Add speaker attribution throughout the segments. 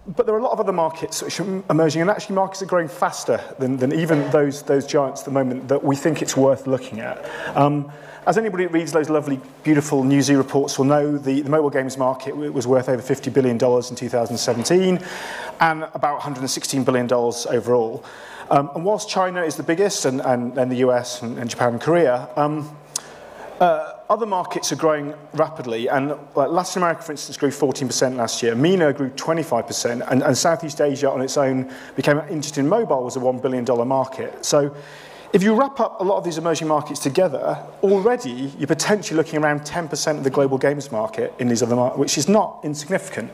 Speaker 1: But there are a lot of other markets which are emerging, and actually markets are growing faster than even those giants at the moment that we think it's worth looking at. As anybody who reads those lovely, beautiful Newsy reports will know, the mobile games market was worth over $50 billion in 2017, and about $116 billion overall. And whilst China is the biggest, and then the US and Japan and Korea, other markets are growing rapidly, and Latin America, for instance, grew 14% last year. MENA grew 25%, and Southeast Asia on its own became interested in mobile, was a $1 billion market. So if you wrap up a lot of these emerging markets together, already you're potentially looking around 10% of the global games market in these other markets, which is not insignificant.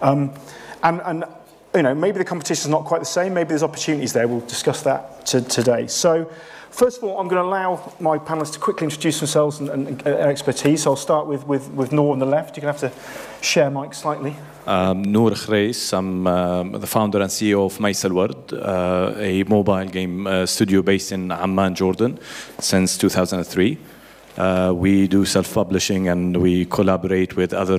Speaker 1: And you know, maybe the competition is not quite the same, maybe there's opportunities there. We'll discuss that today. So first of all, I'm going to allow my panelists to quickly introduce themselves and their expertise. So I'll start with Noor on the left. You're going to have to share mic slightly.
Speaker 2: Noor Khreis. I'm the founder and CEO of Maysal Ward, a mobile game studio based in Amman, Jordan, since 2003. We do self-publishing and we collaborate with other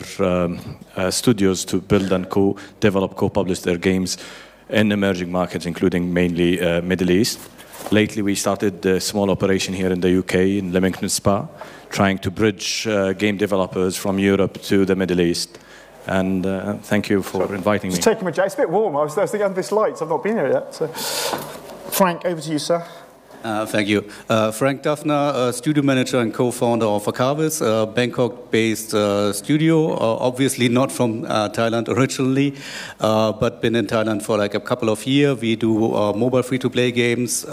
Speaker 2: studios to build and co-develop, co-publish their games in emerging markets, including mainly Middle East. Lately, we started a small operation here in the UK, in Leamington Spa, trying to bridge game developers from Europe to the Middle East. And thank you for inviting me.
Speaker 1: Just taking my jacket. It's a bit warm. I was thinking under this lights. I've not been here yet. So, Frank, over to you, sir.
Speaker 3: Thank you. Frank Duffner, studio manager and co-founder of Akavis, a Bangkok-based studio, obviously not from Thailand originally, but been in Thailand for like a couple of years. We do mobile free-to-play games.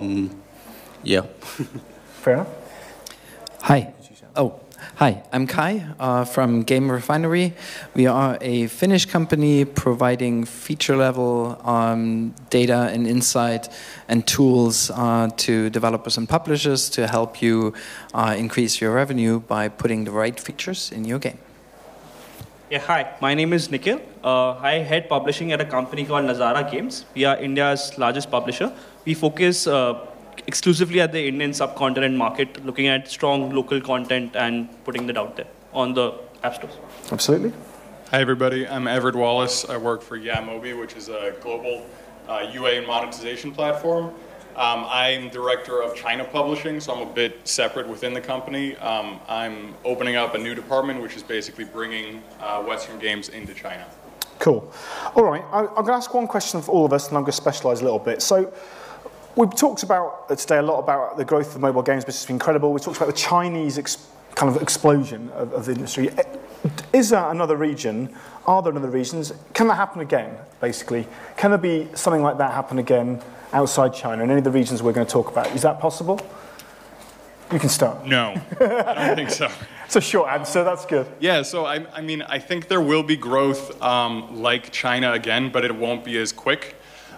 Speaker 3: Yeah.
Speaker 1: Fair enough.
Speaker 4: Hi. Hi, I'm Kai from Game Refinery. We are a Finnish company providing feature-level data and insight and tools to developers and publishers to help you increase your revenue by putting the right features in your game.
Speaker 5: Yeah, hi, my name is Nikhil. I head publishing at a company called Nazara Games. We are India's largest publisher. We focus exclusively at the Indian subcontinent market, looking at strong local content and putting that out there on the app stores.
Speaker 1: Absolutely.
Speaker 6: Hi, everybody. I'm Everett Wallace. I work for Yamobi, which is a global UA and monetization platform. I'm director of China publishing, so I'm a bit separate within the company. I'm opening up a new department, which is basically bringing Western games into China.
Speaker 1: Cool. All right, I'm going to ask one question for all of us, and I'm going to specialize a little bit. So, we've talked about today a lot about the growth of the mobile games business. It's been incredible. We talked about the Chinese kind of explosion of the industry. Is there another region? Are there other regions? Can that happen again, basically? Can there be something like that happen again outside China in any of the regions we're going to talk about? Is that possible? You can start.
Speaker 6: No, I don't think so.
Speaker 1: It's a short answer. That's good.
Speaker 6: Yeah, so I mean, I think there will be growth like China again, but it won't be as quick.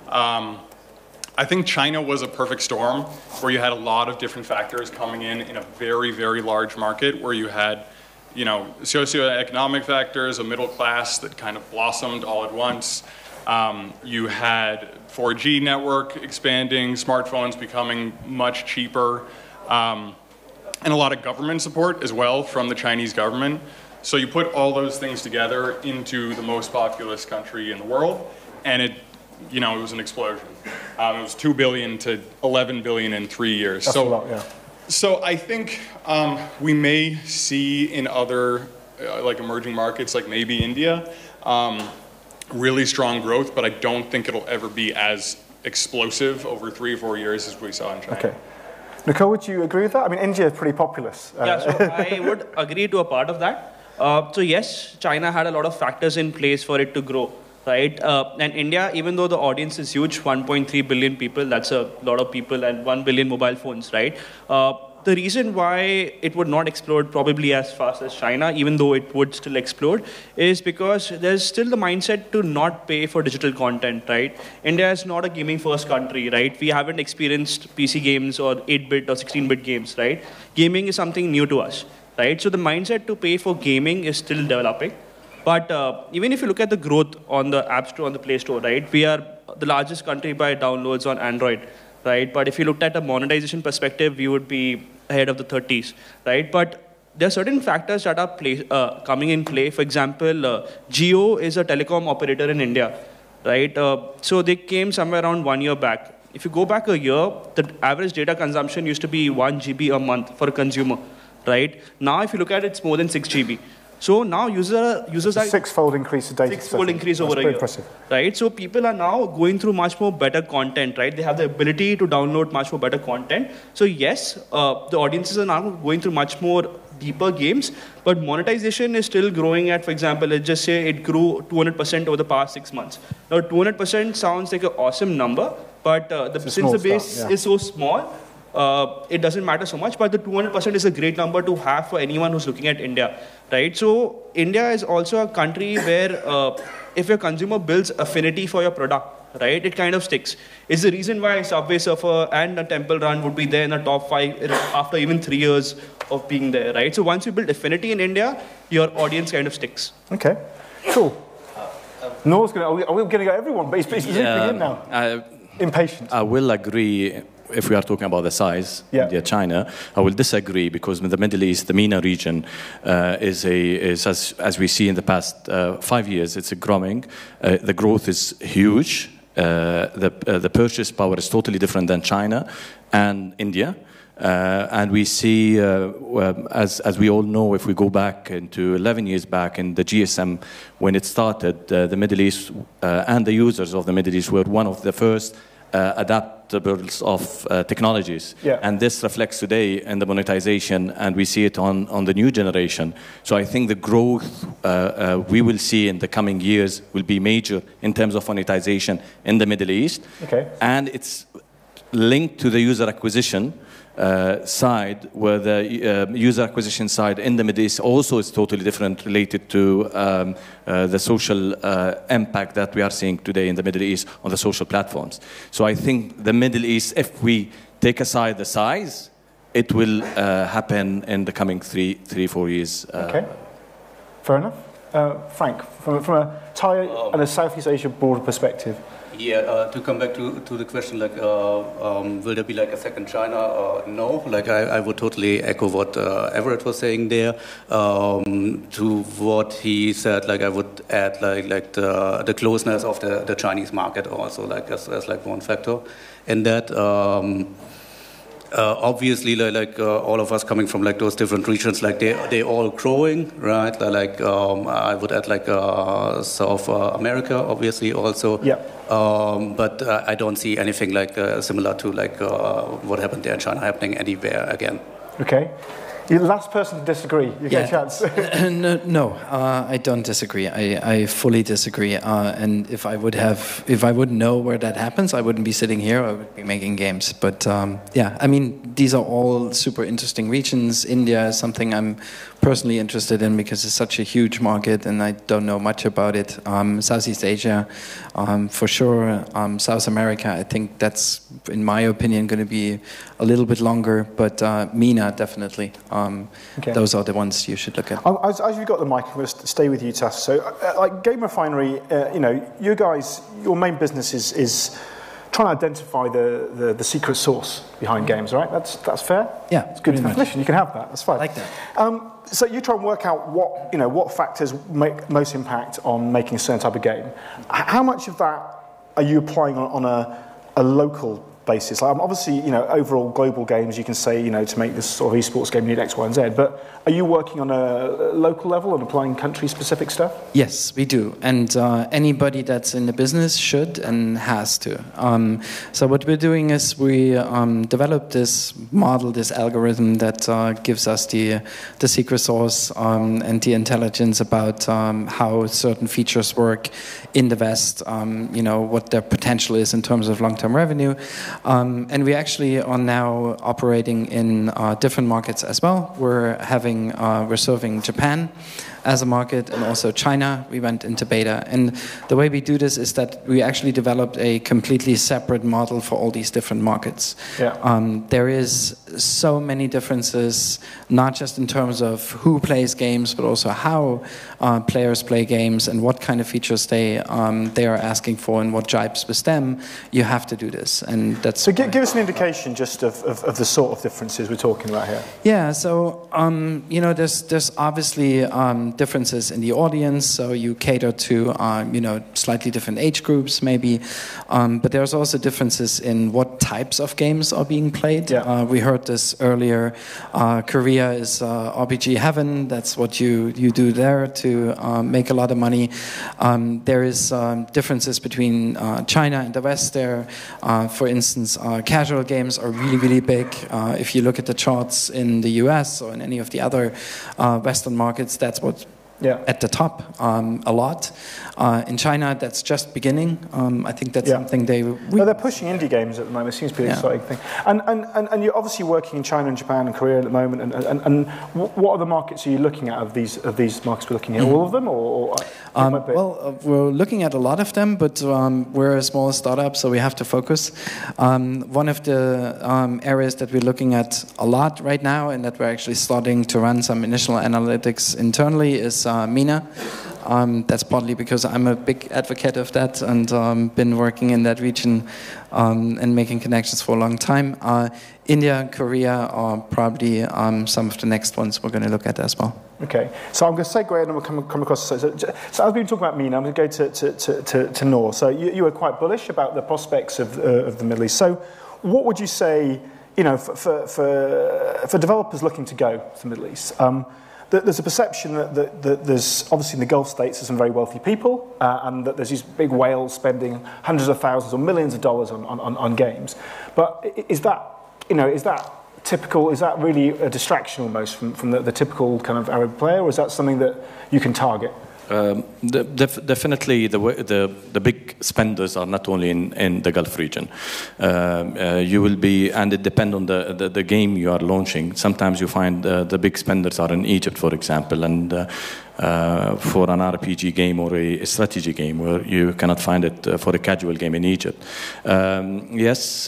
Speaker 6: I think China was a perfect storm where you had a lot of different factors coming in a very, very large market where you had, you know, socioeconomic factors, a middle class that kind of blossomed all at once. You had 4G network expanding, smartphones becoming much cheaper, and a lot of government support as well from the Chinese government. So you put all those things together into the most populous country in the world, and it was an explosion. It was 2 billion to 11 billion in 3 years.
Speaker 1: That's a lot, yeah.
Speaker 6: So I think we may see in other like emerging markets, like maybe India, really strong growth, but I don't think it'll ever be as explosive over 3 or 4 years as we saw in China.
Speaker 1: Okay. Nicole, would you agree with that? I mean, India is pretty populous.
Speaker 5: Yeah, so I would agree to a part of that. So yes, China had a lot of factors in place for it to grow. Right, and India, even though the audience is huge, 1.3 billion people, that's a lot of people, and 1 billion mobile phones, right? The reason why it would not explode probably as fast as China, even though it would still explode, is because there's still the mindset to not pay for digital content, right? India is not a gaming-first country, right? We haven't experienced PC games or 8-bit or 16-bit games, right? Gaming is something new to us, right? So the mindset to pay for gaming is still developing. But even if you look at the growth on the App Store, on the Play Store, right, we are the largest country by downloads on Android, right? But if you looked at a monetization perspective, we would be ahead of the 30s, right? But there are certain factors that are coming in play. For example, Jio is a telecom operator in India. right? So they came somewhere around 1 year back. If you go back a year, the average data consumption used to be 1 GB a month for a consumer, right? Now, if you look at it, it's more than 6 GB. So now users are
Speaker 1: six-fold increase of data.
Speaker 5: Six-fold increase over a year,
Speaker 1: impressive.
Speaker 5: right? So people are now going through much more better content, right? They have the ability to download much more better content. So yes, the audiences are now going through much more deeper games, but monetization is still growing at, for example, let's just say it grew 200% over the past 6 months. Now 200% sounds like an awesome number, but since the base is so small, it doesn't matter so much, but the 200% is a great number to have for anyone who's looking at India, right? So India is also a country where if your consumer builds affinity for your product, right, it kind of sticks. It's the reason why Subway Surfer and a Temple Run would be there in the top 5 after even 3 years of being there, right? So once you build affinity in India, your audience kind of sticks.
Speaker 1: Okay, cool. Noor's going to, are we going to go everyone? But he's zipping in now. Impatient.
Speaker 2: I will agree. If we are talking about the size, India, China, I will disagree because the Middle East, the MENA region, is as we see in the past 5 years, it's growing. The growth is huge. The purchase power is totally different than China and India. And we see, as we all know, if we go back into 11 years back in the GSM, when it started, the Middle East and the users of the Middle East were one of the first adaptables of technologies. And this reflects today in the monetization, and we see it on the new generation. So I think the growth we will see in the coming years will be major in terms of monetization in the Middle East. And it's linked to the user acquisition side, where the user acquisition side in the Middle East also is totally different, related to the social impact that we are seeing today in the Middle East on the social platforms. So I think the Middle East, if we take aside the size, it will happen in the coming 3-4 years.
Speaker 1: Okay, fair enough. Frank, from a Thai and a Southeast Asia broader perspective.
Speaker 3: Yeah, to come back to the question, like, will there be like a second China? No, like I would totally echo what Everett was saying there. To what he said, like I would add like the closeness of the Chinese market also, like as like one factor in that. Obviously, like all of us coming from like those different regions, like they all growing, right? Like I would add like South America, obviously also. But I don't see anything like similar to like what happened there in China happening anywhere again. Okay.
Speaker 1: You're the last person to disagree. You get a chance.
Speaker 4: No, I don't disagree. I fully disagree. And if I would know where that happens, I wouldn't be sitting here. I would be making games. But yeah, I mean, these are all super interesting regions. India is something I'm personally interested in because it's such a huge market, and I don't know much about it. Southeast Asia, for sure. South America, I think that's, in my opinion, going to be a little bit longer. But MENA, definitely. Those are the ones you should look at.
Speaker 1: As you've got the mic, I'm going to stay with you, Tass. So, like Game Refinery, you know, you guys, your main business is trying to identify the secret sauce behind games, right? That's fair.
Speaker 4: Yeah,
Speaker 1: it's good definition. You can have that. That's fine.
Speaker 4: I like that.
Speaker 1: So you try and work out what factors make most impact on making a certain type of game. How much of that are you applying on a local basis? Like, obviously, you know, overall global games, you can say, you know, to make this sort of esports game, you need X, Y, and Z. But are you working on a local level and applying country-specific stuff?
Speaker 4: Yes, we do. And anybody that's in the business should and has to. So what we're doing is we developed this model, this algorithm that gives us the secret sauce and the intelligence about how certain features work in the West, you know, what their potential is in terms of long-term revenue. And we actually are now operating in different markets as well. We're serving Japan as a market, and also China. We went into beta, and the way we do this is that we actually developed a completely separate model for all these different markets. There is so many differences, not just in terms of who plays games, but also how players play games and what kind of features they are asking for and what jibes with them. You have to do this, and that's.
Speaker 1: So give us an indication just of the sort of differences we're talking about here.
Speaker 4: Yeah, so you know, there's obviously differences in the audience, so you cater to slightly different age groups maybe, but there's also differences in what types of games are being played.
Speaker 1: Yeah.
Speaker 4: We heard this earlier. Korea is RPG heaven. That's what you do there to make a lot of money. There is differences between China and the West there. For instance, casual games are really, really big. If you look at the charts in the US or in any of the other Western markets, that's what's at the top a lot. In China, that's just beginning. I think that's something
Speaker 1: they're pushing indie games at the moment. It seems to be an exciting thing. And you're obviously working in China and Japan and Korea at the moment. And what other markets are you looking at of these markets we're looking at? All of them, or
Speaker 4: we're looking at a lot of them, but we're a small startup, so we have to focus. One of the areas that we're looking at a lot right now, and that we're actually starting to run some initial analytics internally, is MENA. That's partly because I'm a big advocate of that and been working in that region and making connections for a long time. India and Korea are probably some of the next ones we're going to look at as well.
Speaker 1: Okay, so I'm going to segue and we'll come across. So as we've been talking about MENA, I'm going to go to Noor. So you were quite bullish about the prospects of the Middle East. So what would you say, for developers looking to go to the Middle East? There's a perception that there's obviously in the Gulf states there's some very wealthy people, and that there's these big whales spending hundreds of thousands or millions of dollars on games. But is that typical? Is that really a distraction almost from the typical kind of Arab player, or is that something that you can target?
Speaker 2: Definitely, the big spenders are not only in the Gulf region. You will be, and it depends on the game you are launching. Sometimes you find the big spenders are in Egypt, for example, and for an RPG game or a strategy game, where you cannot find it for a casual game in Egypt. Yes,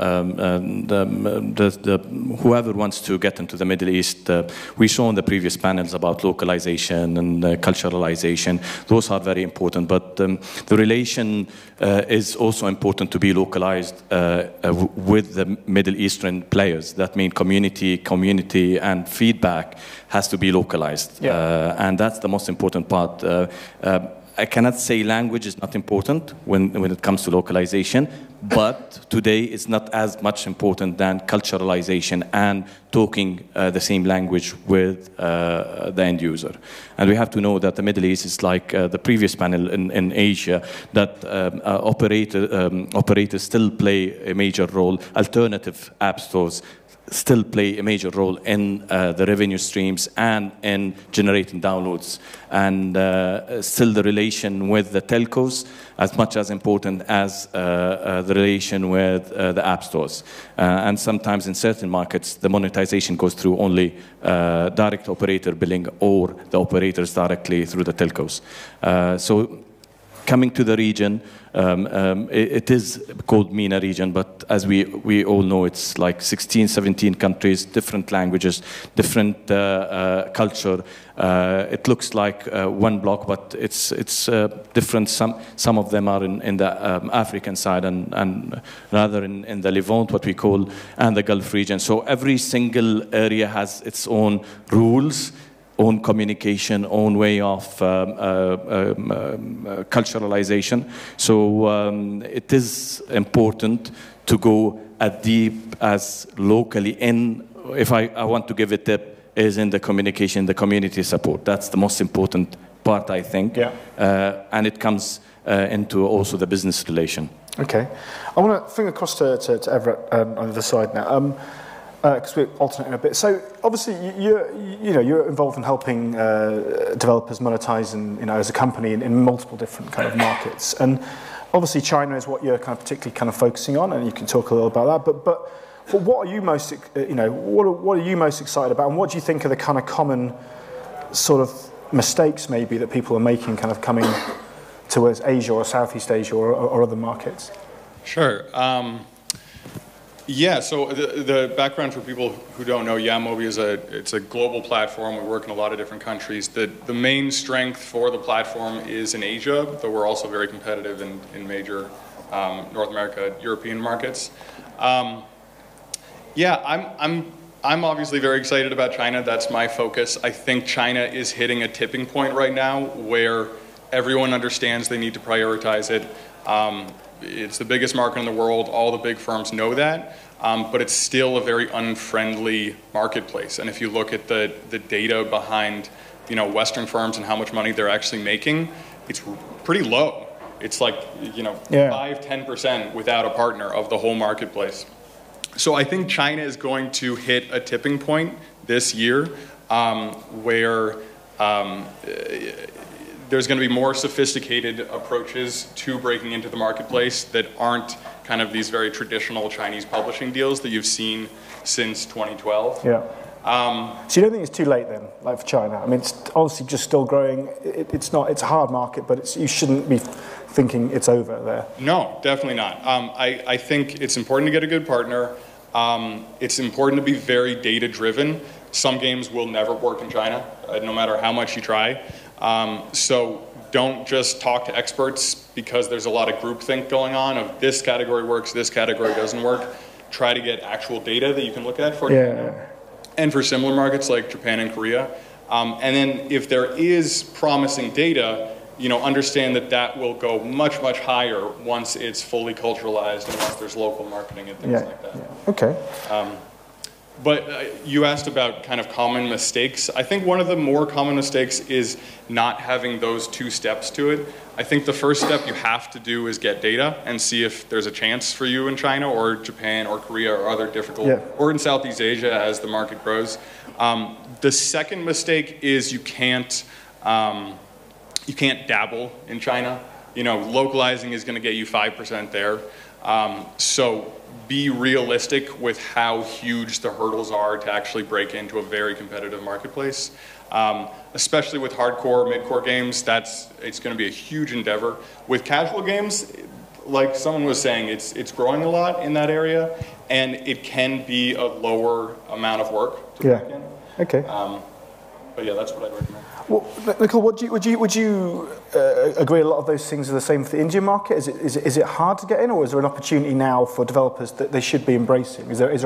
Speaker 2: whoever wants to get into the Middle East, we saw in the previous panels about localization and culturalization. Those are very important, but the relation is also important to be localized with the Middle Eastern players. That means community and feedback has to be localized, and that's the most important part. I cannot say language is not important when it comes to localization, but today it's not as much important than culturalization and talking the same language with the end user. And we have to know that the Middle East is like the previous panel in Asia, that operators still play a major role. Alternative app stores still play a major role in the revenue streams and in generating downloads. And still the relation with the telcos as much as important as the relation with the app stores. And sometimes in certain markets, the monetization goes through only direct operator billing or the operators directly through the telcos. So coming to the region, it is called MENA region, but as we all know, it's like 16, 17 countries, different languages, different culture. It looks like one block, but it's different. Some of them are in the African side and rather in the Levant, what we call, and the Gulf region. So every single area has its own rules, own communication, own way of culturalization. So it is important to go as deep as locally in, if I want to give a tip, is in the communication, the community support. That's the most important part, I think. Yeah. And it comes into also the business relation.
Speaker 1: Okay. I want to finger across to Everett on the other side now. Because we're alternating a bit. So obviously you're involved in helping developers monetize, and as a company in multiple different kind of markets. And obviously China is what you're kind of particularly kind of focusing on, and you can talk a little about that. But what are you most what are you most excited about, and what do you think are the kind of common sort of mistakes maybe that people are making kind of coming towards Asia or Southeast Asia or other markets?
Speaker 6: Sure. Yeah, so the background for people who don't know, Yamobi it's a global platform. We work in a lot of different countries. The main strength for the platform is in Asia, though we're also very competitive in major North America, European markets. Yeah, I'm I'm obviously very excited about China. That's my focus. I think China is hitting a tipping point right now where everyone understands they need to prioritize it. It's the biggest market in the world. All the big firms know that. But it's still a very unfriendly marketplace. And if you look at the data behind, Western firms and how much money they're actually making, it's pretty low. It's like, 5-10% without a partner of the whole marketplace. So I think China is going to hit a tipping point this year where there's going to be more sophisticated approaches to breaking into the marketplace that aren't kind of these very traditional Chinese publishing deals that you've seen since 2012.
Speaker 1: Yeah. So you don't think it's too late then, like for China? I mean, it's obviously just still growing. It's a hard market, but you shouldn't be thinking it's over there.
Speaker 6: No, definitely not. I think it's important to get a good partner. It's important to be very data-driven. Some games will never work in China, no matter how much you try. So don't just talk to experts because there's a lot of groupthink going on of this category works, this category doesn't work. Try to get actual data that you can look at for China. And for similar markets like Japan and Korea. And then if there is promising data, understand that will go much, much higher once it's fully culturalized and once there's local marketing and things like that.
Speaker 1: Yeah. Okay.
Speaker 6: But you asked about kind of common mistakes. I think one of the more common mistakes is not having those two steps to it. I think the first step you have to do is get data and see if there's a chance for you in China or Japan or Korea or other difficult, or in Southeast Asia as the market grows. The second mistake is you can't dabble in China. Localizing is going to get you 5% there. So be realistic with how huge the hurdles are to actually break into a very competitive marketplace. Especially with hardcore, mid-core games, it's going to be a huge endeavor. With casual games, like someone was saying, it's growing a lot in that area, and it can be a lower amount of work to break in.
Speaker 1: Okay.
Speaker 6: But yeah, that's what I'd recommend.
Speaker 1: Well, Nicole, would you agree a lot of those things are the same for the Indian market? Is it hard to get in, or is there an opportunity now for developers that they should be embracing?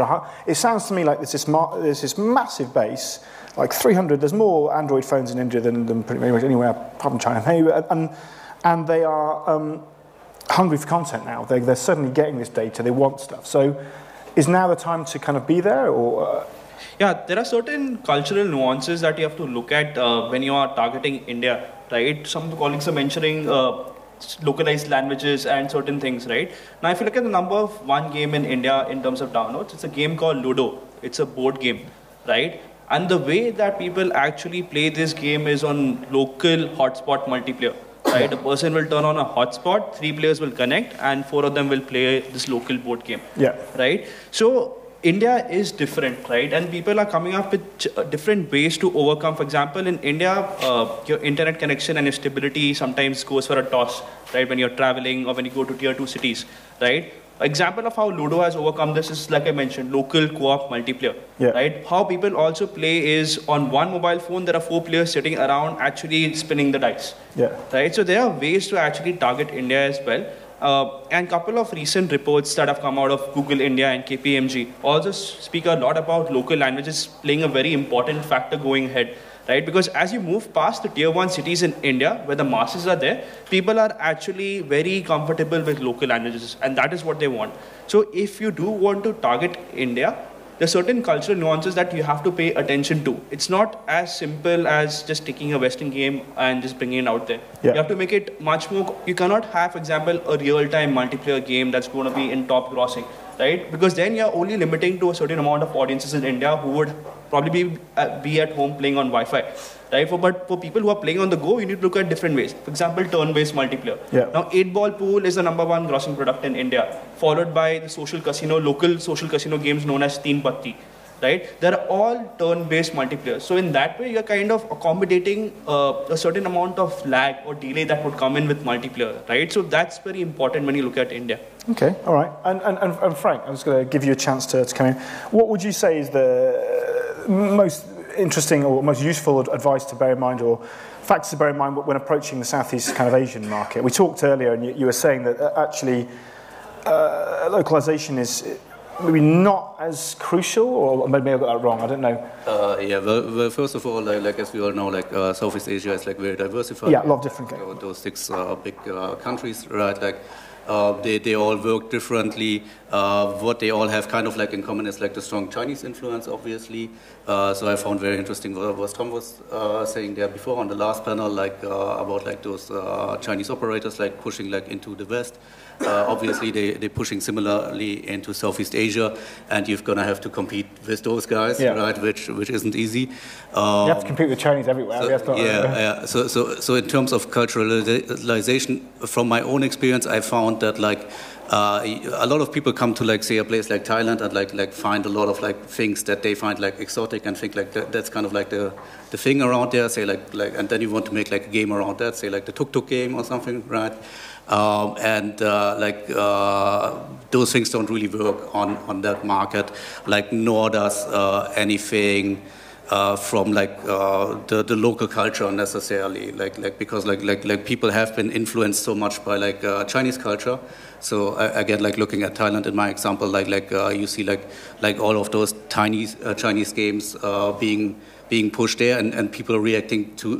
Speaker 1: It sounds to me like there's this massive base, like 300. There's more Android phones in India than pretty much anywhere apart from China. And they are hungry for content now. They're suddenly getting this data. They want stuff. So, is now the time to kind of be there, or?
Speaker 5: Yeah, there are certain cultural nuances that you have to look at when you are targeting India, right? Some of the colleagues are mentioning localized languages and certain things, right? Now, if you look at the number of one game in India in terms of downloads, it's a game called Ludo. It's a board game, right? And the way that people actually play this game is on local hotspot multiplayer, right? A person will turn on a hotspot, 3 players will connect, and 4 of them will play this local board game, right? So India is different, right? And people are coming up with different ways to overcome. For example, in India, your internet connection and your stability sometimes goes for a toss, right? When you're traveling or when you go to tier 2 cities, right? Example of how Ludo has overcome this is, like I mentioned, local co-op multiplayer, right? How people also play is on one mobile phone, there are 4 players sitting around actually spinning the dice, right? So there are ways to actually target India as well. And a couple of recent reports that have come out of Google India and KPMG also speak a lot about local languages playing a very important factor going ahead, right? Because as you move past the tier 1 cities in India, where the masses are there, people are actually very comfortable with local languages, and that is what they want. So if you do want to target India, there are certain cultural nuances that you have to pay attention to. It's not as simple as just taking a Western game and just bringing it out there. You have to make it much more. You cannot have, for example, a real-time multiplayer game that's going to be in top grossing, right? Because then you're only limiting to a certain amount of audiences in India who would probably be at home playing on Wi-Fi, right? But for people who are playing on the go, you need to look at different ways. For example, turn-based multiplayer. Now, 8-Ball Pool is the #1 grossing product in India, followed by the social casino, local social casino games known as Teen Patti, right? They're all turn-based multiplayer. So in that way, you're kind of accommodating a certain amount of lag or delay that would come in with multiplayer, right? So that's very important when you look at India.
Speaker 1: Okay, all right. And Frank, I was going to give you a chance to come in. What would you say is the most interesting or most useful advice to bear in mind, or factors to bear in mind when approaching the Southeast kind of Asian market? We talked earlier, and you were saying that actually localization is maybe not as crucial, or maybe I got that wrong. I don't know.
Speaker 3: Yeah. Well, first of all, like as we all know, like Southeast Asia is like very diversified.
Speaker 1: Yeah, a lot of different.
Speaker 3: Those 6 big countries, right? Like they all work differently. What they all have kind of like in common is like the strong Chinese influence, obviously. So I found very interesting what Tom was saying there before on the last panel, like about like those Chinese operators like pushing like into the West. Obviously, they're pushing similarly into Southeast Asia, and you're gonna have to compete with those guys, right? Which isn't easy.
Speaker 1: You have to compete with Chinese everywhere.
Speaker 3: So, So in terms of culturalization, from my own experience, I found that like a lot of people come to like say a place like Thailand and like find a lot of like things that they find like exotic and think like that's kind of like the thing around there. Say like and then you want to make like a game around that. Say like the Tuk Tuk game or something, right? Those things don't really work on that market, like nor does anything from like the local culture necessarily, like because like people have been influenced so much by like Chinese culture. So again, like looking at Thailand in my example, like you see like all of those Chinese games being pushed there, and people are reacting to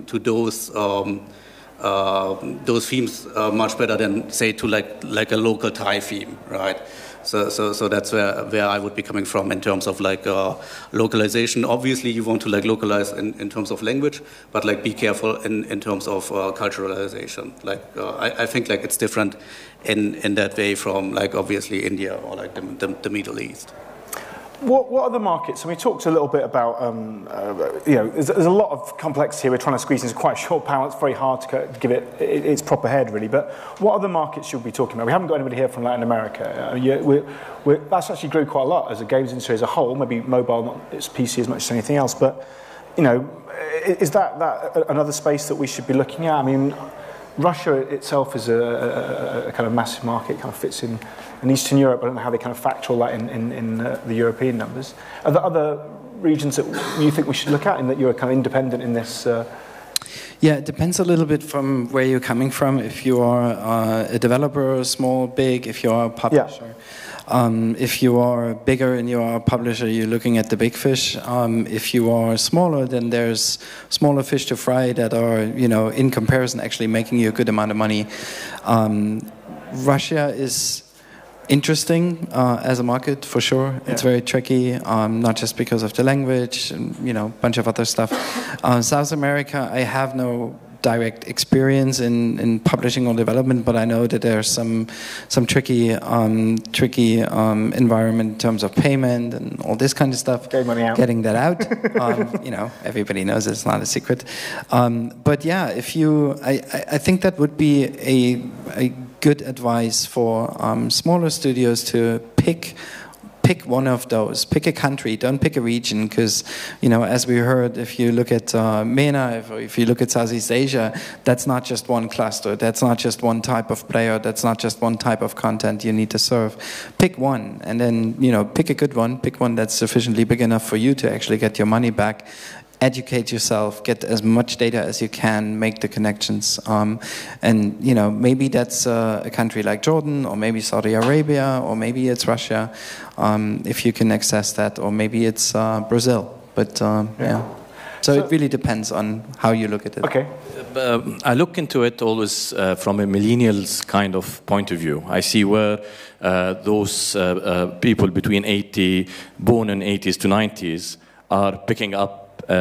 Speaker 3: those themes much better than say to like a local Thai theme, right? So that's where I would be coming from in terms of like localization. Obviously, you want to like localize in terms of language, but like be careful in terms of culturalization. Like I think like it's different in that way from like obviously India or like the Middle East.
Speaker 1: What other markets? And we talked a little bit about, there's a lot of complexity here. We're trying to squeeze into quite a short panel. It's very hard to give it its proper head, really. But what other markets should we be talking about? We haven't got anybody here from Latin America. That's actually grew quite a lot as a games industry as a whole. Maybe mobile, not its PC as much as anything else. But, is that another space that we should be looking at? I mean, Russia itself is a kind of massive market, kind of fits in Eastern Europe. I don't know how they kind of factor all that in the European numbers. Are there other regions that you think we should look at, in that you're kind of independent in this?
Speaker 4: Yeah, it depends a little bit from where you're coming from. If you are a developer, small, big, if you are a publisher. If you are bigger and you are a publisher, you're looking at the big fish. If you are smaller, then there's smaller fish to fry that are, in comparison, actually making you a good amount of money. Russia is interesting as a market, for sure. Yeah. It's very tricky, not just because of the language, and, a bunch of other stuff. South America, I have no direct experience in publishing or development, but I know that there's some tricky environment in terms of payment and all this kind of stuff. Getting that out, everybody knows it's not a secret. But yeah, I think that would be a good advice for smaller studios to pick one of those. Pick a country, don't pick a region, because, as we heard, if you look at MENA, if you look at Southeast Asia, that's not just one cluster, that's not just one type of player, that's not just one type of content you need to serve. Pick one, and then, pick a good one, pick one that's sufficiently big enough for you to actually get your money back. Educate yourself, get as much data as you can, make the connections, and maybe that's a country like Jordan, or maybe Saudi Arabia, or maybe it's Russia, if you can access that, or maybe it's Brazil. But so it really depends on how you look at it.
Speaker 1: Okay.
Speaker 2: I look into it always from a millennials kind of point of view. I see where those people between born in 80s to 90s are picking up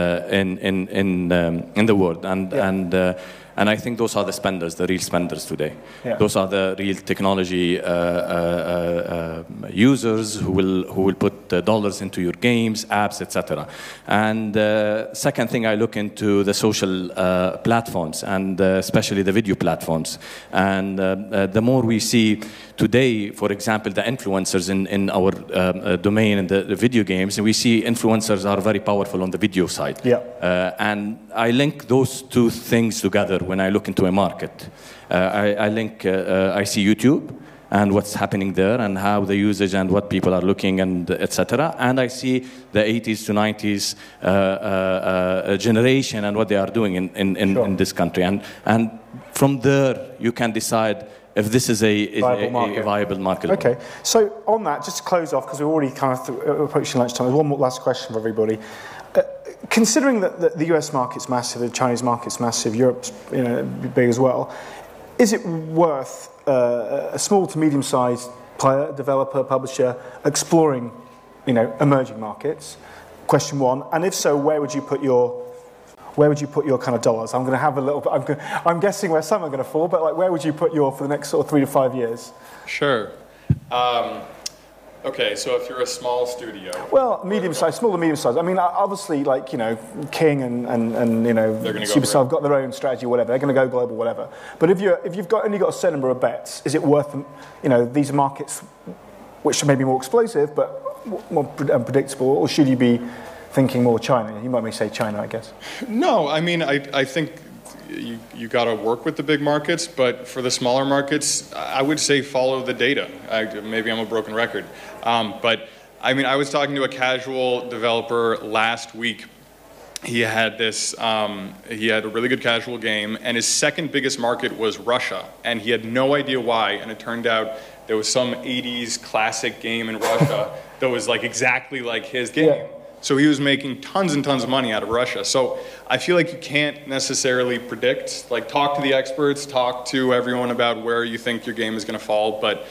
Speaker 2: in the world, and I think those are the spenders, the real spenders today. Yeah. Those are the real technology users who will put dollars into your games, apps, etc. And second thing, I look into the social platforms, and especially the video platforms. And the more we see today, for example, the influencers in our domain in the video games, and we see influencers are very powerful on the video side.
Speaker 1: Yeah.
Speaker 2: And I link those two things together when I look into a market. I see YouTube and what's happening there, and how the usage and what people are looking, and etc. And I see the 80s to 90s generation and what they are doing in this country. And from there, you can decide if this is a viable market.
Speaker 1: Okay, so on that, just to close off, because we're already kind of approaching lunchtime, there's one more last question for everybody. Considering that the US market's massive, the Chinese market's massive, Europe's big as well, is it worth a small to medium-sized player, developer, publisher exploring, emerging markets? Question one. And if so, where would you put your kind of dollars? I'm going to have a little bit. I'm guessing where some are going to fall, but like, where would you put your for the next sort of 3 to 5 years?
Speaker 6: Sure. Okay, so if you're a small studio.
Speaker 1: Well, medium-sized, small to medium-sized. I mean, obviously, like, King and Supercell have got their own strategy, whatever. They're going to go global, whatever. But if you've only got a certain number of bets, is it worth them? These are markets which are maybe more explosive, but more unpredictable, or should you be thinking more China? You might say China, I guess.
Speaker 6: No, I mean, I think you got to work with the big markets, but for the smaller markets, I would say follow the data. Maybe I'm a broken record. But I mean, I was talking to a casual developer last week. He had he had a really good casual game, and his second biggest market was Russia, and he had no idea why, and it turned out there was some 80s classic game in Russia that was like exactly like his game. Yeah. So he was making tons and tons of money out of Russia. So I feel like you can't necessarily predict. Like, talk to the experts, talk to everyone about where you think your game is going to fall, but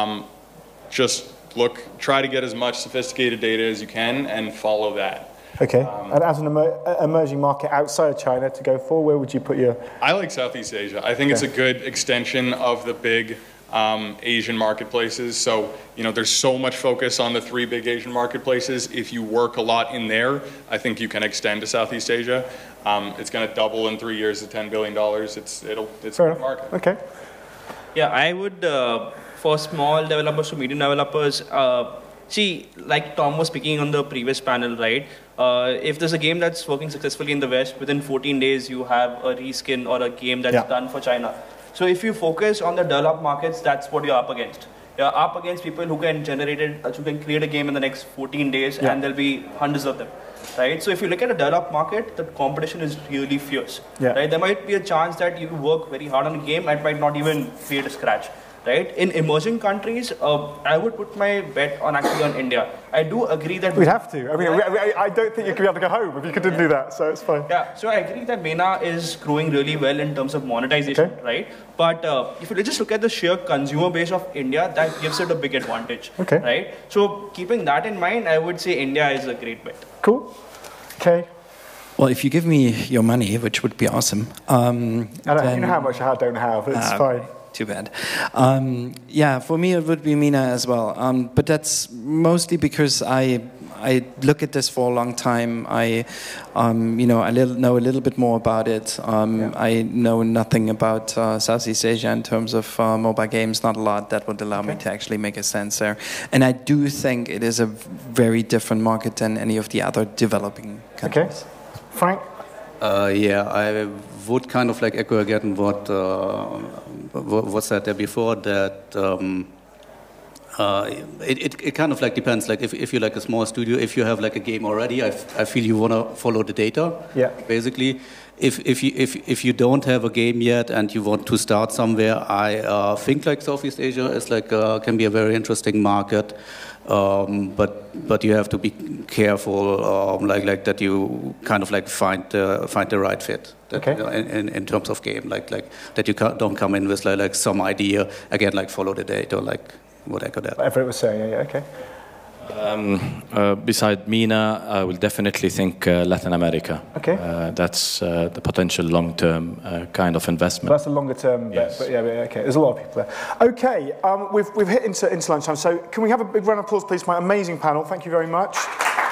Speaker 6: just try to get as much sophisticated data as you can and follow that.
Speaker 1: Okay, and as an emerging market outside of China to go for, where would you put your...
Speaker 6: I like Southeast Asia. I think it's a good extension of the big Asian marketplaces. So, there's so much focus on the 3 big Asian marketplaces. If you work a lot in there, I think you can extend to Southeast Asia. It's going to double in 3 years to $10 billion. It's a big market.
Speaker 1: Okay.
Speaker 5: Yeah, I would, for small developers to medium developers, see, like Tom was speaking on the previous panel, right? If there's a game that's working successfully in the West, within 14 days you have a reskin or a game that's done for China. So if you focus on the developed markets, that's what you're up against. You're up against people who can create a game in the next 14 days, and there'll be hundreds of them, right? So if you look at a developed market, the competition is really fierce, right? There might be a chance that you work very hard on a game and might not even create a scratch. Right? In emerging countries, I would put my bet on India. I do agree that...
Speaker 1: We'd have to. I mean, I don't think you could be able to go home if you couldn't do that, so it's fine.
Speaker 5: Yeah, so I agree that MENA is growing really well in terms of monetization, right? But if you just look at the sheer consumer base of India, that gives it a big advantage, right? So keeping that in mind, I would say India is a great bet.
Speaker 1: Cool. Okay.
Speaker 4: Well, if you give me your money, which would be awesome.
Speaker 1: You know how much I don't have. It's fine.
Speaker 4: Too bad. Yeah, for me it would be MENA as well. But that's mostly because I look at this for a long time. I know a little bit more about it. I know nothing about Southeast Asia in terms of mobile games. Not a lot that would allow me to actually make a sense there. And I do think it is a very different market than any of the other developing countries.
Speaker 1: Okay, Frank.
Speaker 3: I would kind of like echo again what said there before, that it kind of like depends. Like if you're like a small studio, if you have like a game already, I feel you want to follow the data. Yeah. Basically, if you don't have a game yet and you want to start somewhere, I think like Southeast Asia is like can be a very interesting market. But you have to be careful, like that you kind of like find the right fit. In terms of game, like that you don't come in with like some idea again, like follow the data, like what I could have.
Speaker 1: Whatever it was saying, okay.
Speaker 2: Beside MENA, I will definitely think Latin America.
Speaker 1: Okay.
Speaker 2: That's the potential long-term kind of investment.
Speaker 1: That's a longer-term bet, but okay. There's a lot of people there. Okay, we've hit into lunchtime, so can we have a big round of applause, please, for my amazing panel? Thank you very much.